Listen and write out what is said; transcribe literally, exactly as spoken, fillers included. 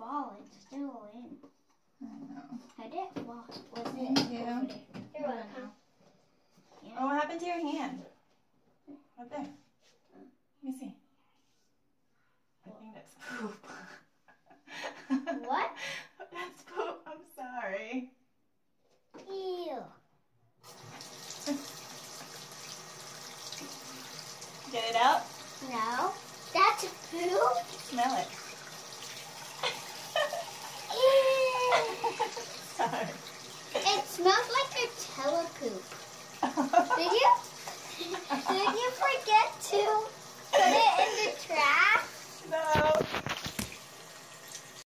fall. It's still in. I know. Had it? Well, was it Thank you. over there? You're welcome. Yeah. Oh, what happened to your hand? Right there. Let me see. I think that's poop.